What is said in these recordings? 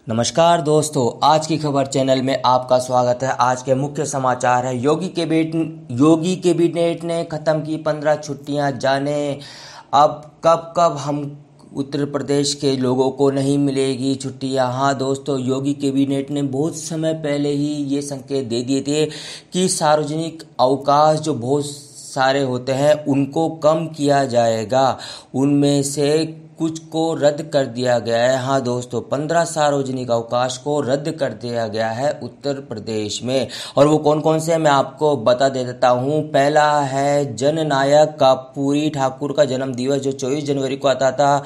नमस्कार दोस्तों, आज की खबर चैनल में आपका स्वागत है। आज के मुख्य समाचार है योगी कैबिनेट ने खत्म की 15 छुट्टियां। जाने अब कब कब हम उत्तर प्रदेश के लोगों को नहीं मिलेगी छुट्टियां। हाँ दोस्तों, योगी कैबिनेट ने बहुत समय पहले ही ये संकेत दे दिए थे कि सार्वजनिक अवकाश जो बहुत सारे होते हैं उनको कम किया जाएगा। उनमें से कुछ को रद्द कर दिया गया है। हाँ दोस्तों, 15 सार्वजनिक अवकाश को रद्द कर दिया गया है उत्तर प्रदेश में। और वो कौन कौन से हैं मैं आपको बता देता हूँ। पहला है जननायक कर्पूरी ठाकुर का जन्म दिवस जो 24 जनवरी को आता था।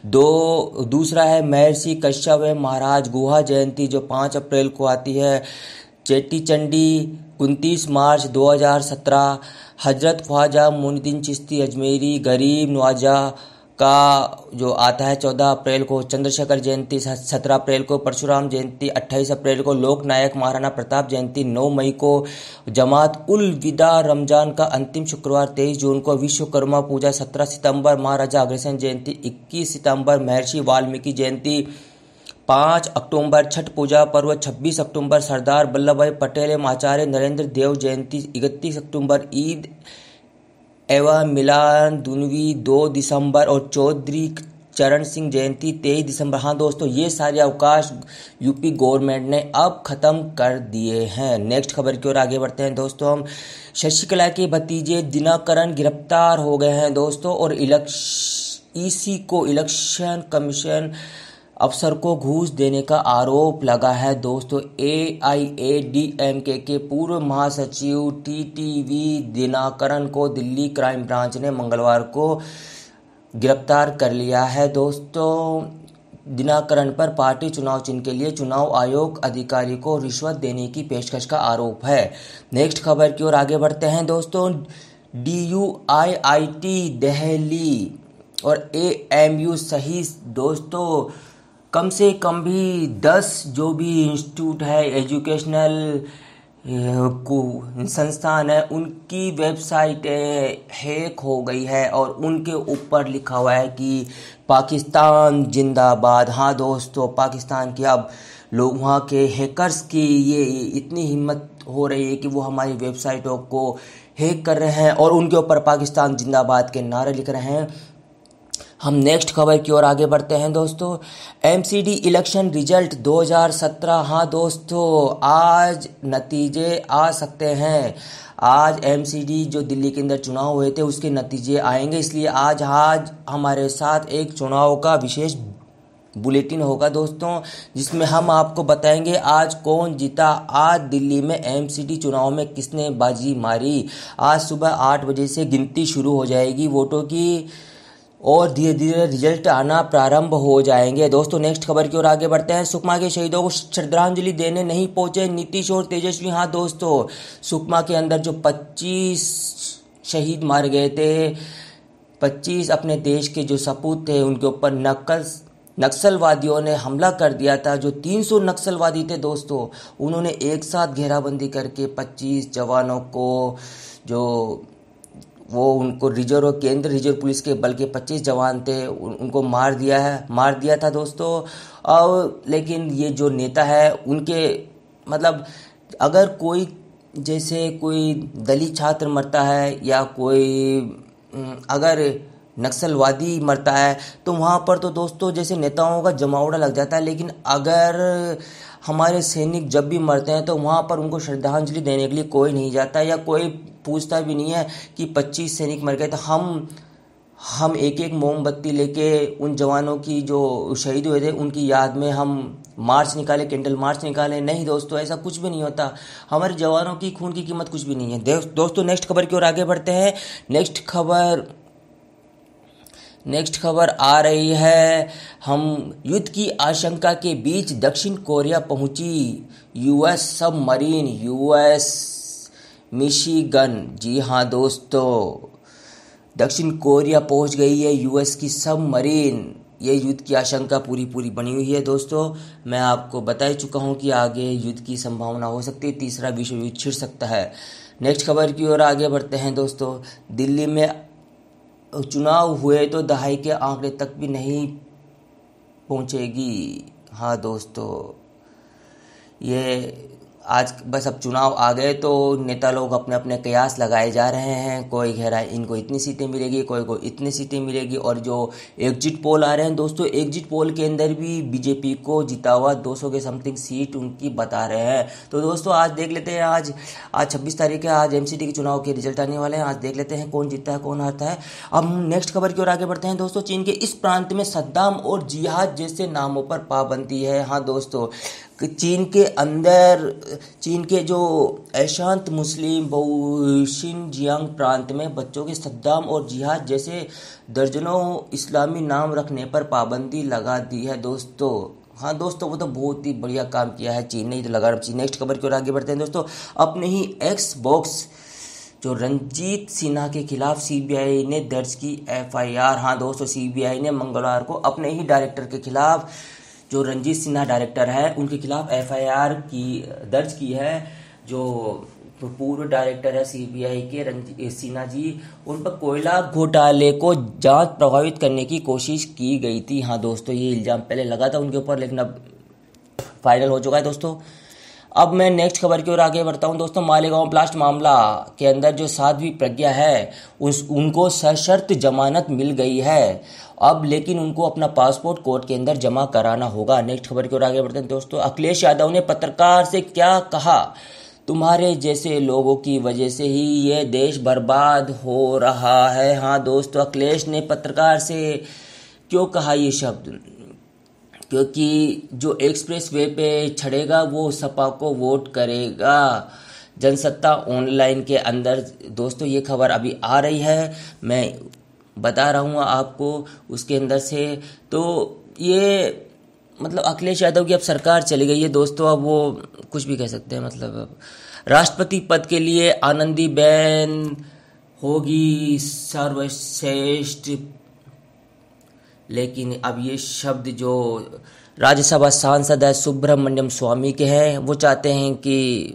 दूसरा है महर्षि कश्यप महाराज गुहा जयंती जो 5 अप्रैल को आती है। चेटी चंडी 29 मार्च 2017। हजरत ख्वाजा मोइनुद्दीन चिश्ती अजमेरी गरीब नवाजा का जो आता है 14 अप्रैल को। चंद्रशेखर जयंती 17 अप्रैल को। परशुराम जयंती 28 अप्रैल को। लोक नायक महाराणा प्रताप जयंती 9 मई को। जमात उल विदा रमजान का अंतिम शुक्रवार 23 जून को। विश्वकर्मा पूजा 17 सितंबर। महाराजा अग्रसेन जयंती 21 सितंबर। महर्षि वाल्मीकि जयंती 5 अक्टूबर। छठ पूजा पर्व 26 अक्टूबर। सरदार वल्लभ भाई पटेल एवं आचार्य नरेंद्र देव जयंती 31 अक्टूबर। ईद एवं मिलाद दुनवी 2 दिसंबर और चौधरी चरण सिंह जयंती 23 दिसंबर। हाँ दोस्तों, ये सारे अवकाश यूपी गवर्नमेंट ने अब खत्म कर दिए हैं। नेक्स्ट खबर की ओर आगे बढ़ते हैं दोस्तों। हम शशिकला के भतीजे दिनकरन गिरफ्तार हो गए हैं दोस्तों। और ईसी को इलेक्शन कमीशन अफसर को घूस देने का आरोप लगा है दोस्तों। एआईएडीएमके के पूर्व महासचिव टीटीवी दिनकरन को दिल्ली क्राइम ब्रांच ने मंगलवार को गिरफ्तार कर लिया है दोस्तों। दिनकरन पर पार्टी चुनाव चिन्ह के लिए चुनाव आयोग अधिकारी को रिश्वत देने की पेशकश का आरोप है। नेक्स्ट खबर की ओर आगे बढ़ते हैं दोस्तों। डीयूआईआईटी दिल्ली और एएमयू सहित दोस्तों कम से कम भी 10 जो भी इंस्टीट्यूट है एजुकेशनल संस्थान है उनकी वेबसाइट हैक हो गई है और उनके ऊपर लिखा हुआ है कि पाकिस्तान जिंदाबाद। हाँ दोस्तों, पाकिस्तान के अब लोग वहाँ के हैकर्स की ये इतनी हिम्मत हो रही है कि वो हमारी वेबसाइटों को हैक कर रहे हैं और उनके ऊपर पाकिस्तान जिंदाबाद के नारे लिख रहे हैं। हम नेक्स्ट खबर की ओर आगे बढ़ते हैं दोस्तों। MCD election result 2017। हाँ दोस्तों, आज नतीजे आ सकते हैं। आज एमसीडी जो दिल्ली के अंदर चुनाव हुए थे उसके नतीजे आएंगे, इसलिए आज हमारे साथ एक चुनाव का विशेष बुलेटिन होगा दोस्तों, जिसमें हम आपको बताएंगे आज कौन जीता। आज दिल्ली में एमसीडी चुनाव में किसने बाजी मारी। आज सुबह 8 बजे से गिनती शुरू हो जाएगी वोटों की और धीरे धीरे रिजल्ट आना प्रारंभ हो जाएंगे दोस्तों। नेक्स्ट खबर की ओर आगे बढ़ते हैं। सुकमा के शहीदों को श्रद्धांजलि देने नहीं पहुंचे नीतीश और तेजस्वी। हाँ दोस्तों, सुकमा के अंदर जो 25 शहीद मारे गए थे, 25 अपने देश के जो सपूत थे उनके ऊपर नक्सलवादियों ने हमला कर दिया था। जो 300 नक्सलवादी थे दोस्तों, उन्होंने एक साथ घेराबंदी करके 25 जवानों को उनको रिजर्व पुलिस के बल के 25 जवान थे उनको मार दिया था दोस्तों। और लेकिन ये जो नेता है उनके मतलब अगर कोई जैसे कोई दलित छात्र मरता है या कोई अगर नक्सलवादी मरता है तो वहाँ पर तो दोस्तों जैसे नेताओं का जमावड़ा लग जाता है। लेकिन अगर हमारे सैनिक जब भी मरते हैं तो वहाँ पर उनको श्रद्धांजलि देने के लिए कोई नहीं जाता या कोई पूछता भी नहीं है कि 25 सैनिक मर गए तो हम एक एक मोमबत्ती लेके उन जवानों की जो शहीद हुए थे उनकी याद में हम मार्च निकाले, कैंडल मार्च निकाले। नहीं दोस्तों, ऐसा कुछ भी नहीं होता। हमारे जवानों की खून की कीमत कुछ भी नहीं है दोस्तों। नेक्स्ट खबर की ओर आगे बढ़ते हैं। नेक्स्ट खबर आ रही है। हम युद्ध की आशंका के बीच दक्षिण कोरिया पहुंची यूएस सबमरीन यूएस मिशिगन। जी हाँ दोस्तों, दक्षिण कोरिया पहुंच गई है यूएस की सबमरीन। ये युद्ध की आशंका पूरी बनी हुई है दोस्तों। मैं आपको बता ही चुका हूं कि आगे युद्ध की संभावना हो सकती है, तीसरा विश्व युद्ध छिड़ सकता है। नेक्स्ट खबर की ओर आगे बढ़ते हैं दोस्तों। दिल्ली में चुनाव हुए तो दहाई के आंकड़े तक भी नहीं पहुंचेगी। हाँ दोस्तों, ये आज बस अब चुनाव आ गए तो नेता लोग अपने अपने कयास लगाए जा रहे हैं। कोई कह रहा है इनको इतनी सीटें मिलेगी, कोई को इतनी सीटें मिलेगी। और जो एग्जिट पोल आ रहे हैं दोस्तों, एग्जिट पोल के अंदर भी बीजेपी को जीता हुआ 200 के समथिंग सीट उनकी बता रहे हैं। तो दोस्तों आज देख लेते हैं, आज 26 तारीख है, आज एमसीडी के चुनाव के रिजल्ट आने वाले हैं। आज देख लेते हैं कौन जीतता है कौन हारता है। अब हम नेक्स्ट खबर की ओर आगे बढ़ते हैं दोस्तों। चीन के इस प्रांत में सद्दाम और जिहाद जैसे नामों पर पाबंदी है। हाँ दोस्तों, चीन के अंदर, चीन के जो अशांत मुस्लिम बहु शिनजियांग प्रांत में बच्चों के सद्दाम और जिहाद जैसे दर्जनों इस्लामी नाम रखने पर पाबंदी लगा दी है दोस्तों। हाँ दोस्तों, वो तो बहुत ही बढ़िया काम किया है चीन ने, ही तो लगा रहा। नेक्स्ट खबर की ओर आगे बढ़ते हैं दोस्तों। अपने ही एक्स बॉक्स जो रंजीत सिन्हा के खिलाफ सीबीआई ने दर्ज की एफआईआर। हाँ दोस्तों, सीबीआई ने मंगलवार को अपने ही डायरेक्टर के खिलाफ, जो रंजीत सिन्हा डायरेक्टर है, उनके खिलाफ एफआईआर दर्ज की है। जो पूर्व डायरेक्टर है सीबीआई के रंजीत सिन्हा जी, उन पर कोयला घोटाले को जांच प्रभावित करने की कोशिश की गई थी। हाँ दोस्तों, ये इल्जाम पहले लगा था उनके ऊपर, लेकिन अब फाइनल हो चुका है दोस्तों। अब मैं नेक्स्ट खबर की ओर आगे बढ़ता हूं दोस्तों। मालेगांव ब्लास्ट मामला के अंदर जो साध्वी प्रज्ञा है, उनको सशर्त जमानत मिल गई है अब, लेकिन उनको अपना पासपोर्ट कोर्ट के अंदर जमा कराना होगा। नेक्स्ट खबर की ओर आगे बढ़ते हैं दोस्तों। अखिलेश यादव ने पत्रकार से क्या कहा? तुम्हारे जैसे लोगों की वजह से ही ये देश बर्बाद हो रहा है। हाँ दोस्तों, अखिलेश ने पत्रकार से क्यों कहा ये शब्द? क्योंकि जो एक्सप्रेस वे पे छड़ेगा वो सपा को वोट करेगा। जनसत्ता ऑनलाइन के अंदर दोस्तों ये खबर अभी आ रही है, मैं बता रहा हूँ आपको उसके अंदर से। तो ये मतलब अखिलेश यादव की अब सरकार चली गई है दोस्तों, अब वो कुछ भी कह सकते हैं। मतलब अब राष्ट्रपति पद के लिए आनंदीबेन होगी सर्वश्रेष्ठ, लेकिन अब ये शब्द जो राज्यसभा सांसद है सुब्रमण्यम स्वामी के हैं, वो चाहते हैं कि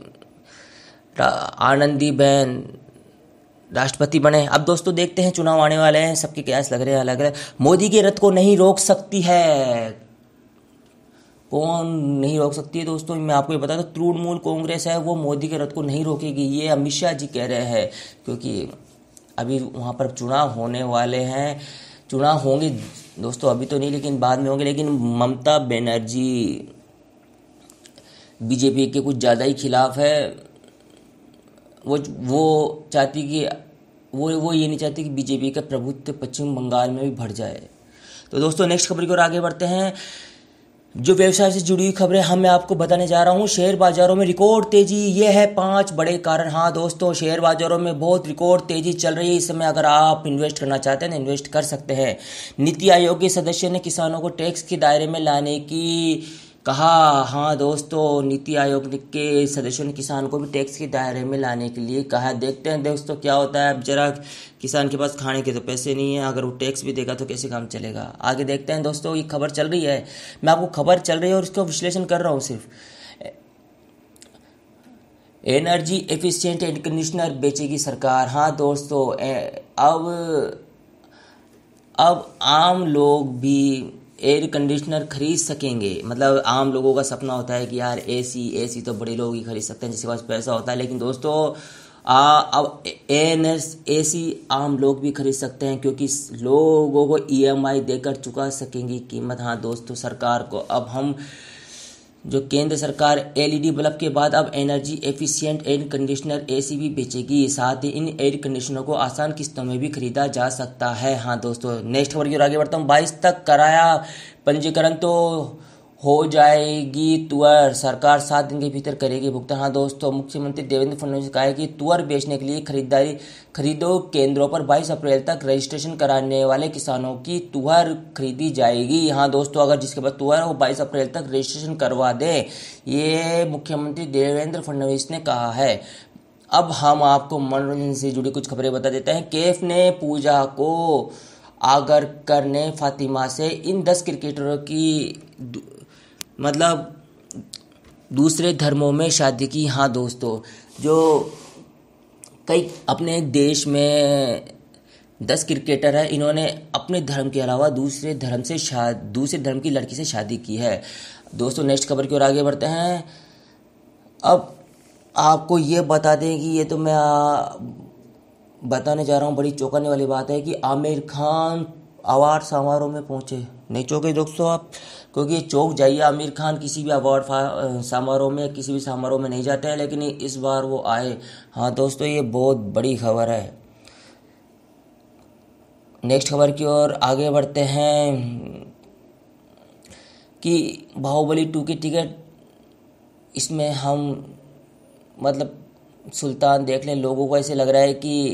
आनंदीबेन राष्ट्रपति बने। अब दोस्तों देखते हैं, चुनाव आने वाले हैं, सबके कयास लग रहे हैं अलग अलग। मोदी के रथ को नहीं रोक सकती है, कौन नहीं रोक सकती है दोस्तों? मैं आपको ये बता दूं, तृणमूल कांग्रेस है, वो मोदी के रथ को नहीं रोकेगी, ये अमित शाह जी कह रहे हैं। क्योंकि अभी वहाँ पर चुनाव होने वाले हैं, चुनाव होंगे दोस्तों, अभी तो नहीं लेकिन बाद में होंगे। लेकिन ममता बनर्जी बीजेपी के कुछ ज़्यादा ही खिलाफ है। वो चाहती कि वो ये नहीं चाहती कि बीजेपी का प्रभुत्व पश्चिम बंगाल में भी बढ़ जाए। तो दोस्तों नेक्स्ट खबर की ओर आगे बढ़ते हैं। जो व्यवसाय से जुड़ी हुई खबरें मैं आपको बताने जा रहा हूं। शेयर बाजारों में रिकॉर्ड तेजी, ये है 5 बड़े कारण। हाँ दोस्तों, शेयर बाजारों में बहुत रिकॉर्ड तेजी चल रही है इस समय। अगर आप इन्वेस्ट करना चाहते हैं तो इन्वेस्ट कर सकते हैं। नीति आयोग के सदस्य ने किसानों को टैक्स के दायरे में लाने की कहा। हाँ दोस्तों, नीति आयोग के सदस्यों ने किसान को भी टैक्स के दायरे में लाने के लिए कहा। देखते हैं दोस्तों क्या होता है। अब जरा किसान के पास खाने के तो पैसे नहीं है, अगर वो टैक्स भी देगा तो कैसे काम चलेगा? आगे देखते हैं दोस्तों। ये खबर चल रही है, मैं आपको खबर चल रही है और इसका विश्लेषण कर रहा हूँ सिर्फ। एनर्जी एफिशिएंट एयर कंडीशनर बेचेगी सरकार। हाँ दोस्तों, अब आम लोग भी एयर कंडीशनर खरीद सकेंगे। मतलब आम लोगों का सपना होता है कि यार एसी तो बड़े लोग ही खरीद सकते हैं जिसके पास पैसा होता है। लेकिन दोस्तों अब एसी आम लोग भी खरीद सकते हैं, क्योंकि लोगों को ईएमआई देकर चुका सकेंगी कीमत। हाँ दोस्तों, सरकार को अब हम जो केंद्र सरकार एलईडी बल्ब के बाद अब energy efficient air conditioner AC भी बेचेगी। साथ ही इन एयर कंडीशनर को आसान किस्तों में भी खरीदा जा सकता है। हाँ दोस्तों, नेक्स्ट खबर की ओर आगे बढ़ता हूँ। 22 तक कराया पंजीकरण तो हो जाएगी तुअर, सरकार 7 दिन के भीतर करेगी भुगतान। हाँ दोस्तों, मुख्यमंत्री देवेंद्र फडणवीस ने कहा है कि तुअर बेचने के लिए खरीदो केंद्रों पर 22 अप्रैल तक रजिस्ट्रेशन कराने वाले किसानों की तुअर खरीदी जाएगी। हाँ दोस्तों, अगर जिसके पास तुअर है वो 22 अप्रैल तक रजिस्ट्रेशन करवा दे, ये मुख्यमंत्री देवेंद्र फडणवीस ने कहा है। अब हम आपको मनोरंजन से जुड़ी कुछ खबरें बता देते हैं। कैफ ने पूजा को आगरकर ने फातिमा से इन 10 क्रिकेटरों की मतलब दूसरे धर्मों में शादी की। हाँ दोस्तों, जो कई अपने देश में 10 क्रिकेटर हैं, इन्होंने अपने धर्म के अलावा दूसरे धर्म की लड़की से शादी की है। दोस्तों नेक्स्ट खबर की ओर आगे बढ़ते हैं। अब आपको ये बता दें कि ये तो मैं बताने जा रहा हूँ, बड़ी चौंकाने वाली बात है कि आमिर खान अवार्ड समारोह में पहुंचे। नहीं चौंके दोस्तों आप? क्योंकि ये चौंक जाइए, आमिर खान किसी भी अवार्ड समारोह में, किसी भी समारोह में नहीं जाते हैं, लेकिन इस बार वो आए। हाँ दोस्तों, ये बहुत बड़ी खबर है। नेक्स्ट खबर की ओर आगे बढ़ते हैं कि बाहुबली 2 की टिकट, इसमें हम मतलब सुल्तान देख लें, लोगों को ऐसे लग रहा है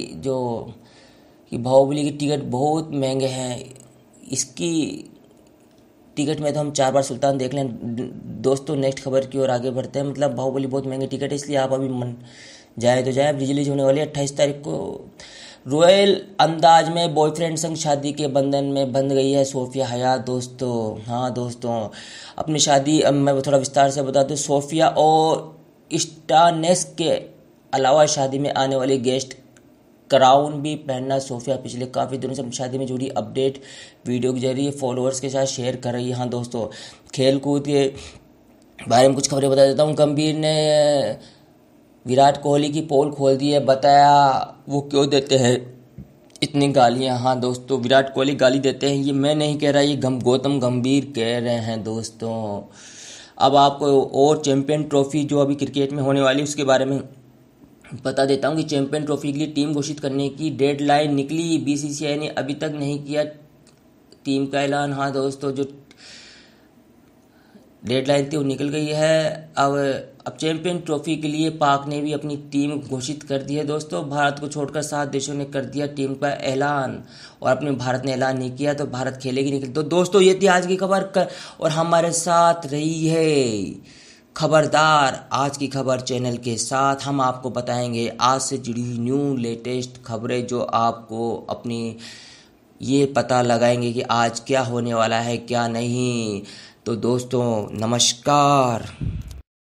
कि बाहुबली की टिकट बहुत महंगे हैं। इसकी टिकट में तो हम 4 बार सुल्तान देख लें। दोस्तों नेक्स्ट खबर की ओर आगे बढ़ते हैं। मतलब बाहुबली बहुत महंगी टिकट है, इसलिए आप अभी मन जाए तो जाए। अब रिलीज होने वाली है 28 तारीख को। रॉयल अंदाज में बॉयफ्रेंड संग शादी के बंधन में बंध गई है सोफिया हयात दोस्तों। हाँ दोस्तों, अपनी शादी, अब मैं थोड़ा विस्तार से बता दूँ। सोफिया और स्टानेस के अलावा शादी में आने वाली गेस्ट क्राउन भी पहनना सोफिया पिछले काफ़ी दिनों से अपनी शादी में जुड़ी अपडेट वीडियो के जरिए फॉलोअर्स के साथ शेयर कर रही है। हाँ दोस्तों, खेल कूद के बारे में कुछ खबरें बता देता हूँ। गंभीर ने विराट कोहली की पोल खोल दी है, बताया वो क्यों देते हैं इतनी गालियाँ। हाँ दोस्तों, विराट कोहली गाली देते हैं, ये मैं नहीं कह रहा, ये गौतम गंभीर कह रहे हैं दोस्तों। अब आपको और चैंपियन ट्रॉफी जो अभी क्रिकेट में होने वाली है उसके बारे में बता देता हूँ कि चैंपियन ट्रॉफी के लिए टीम घोषित करने की डेडलाइन निकली। बीसीसीआई ने अभी तक नहीं किया टीम का ऐलान। हाँ दोस्तों, जो डेडलाइन थी वो निकल गई है। अब चैंपियन ट्रॉफी के लिए पाक ने भी अपनी टीम घोषित कर दी है दोस्तों। भारत को छोड़कर 7 देशों ने कर दिया टीम का ऐलान, और अपने भारत ने ऐलान नहीं किया तो भारत खेलेगी नहीं। तो दोस्तों ये थी आज की खबर और हमारे साथ रही है खबरदार आज की खबर चैनल के साथ। हम आपको बताएंगे आज से जुड़ी हुई न्यू लेटेस्ट खबरें, जो आपको अपनी ये पता लगाएंगे कि आज क्या होने वाला है क्या नहीं। तो दोस्तों नमस्कार।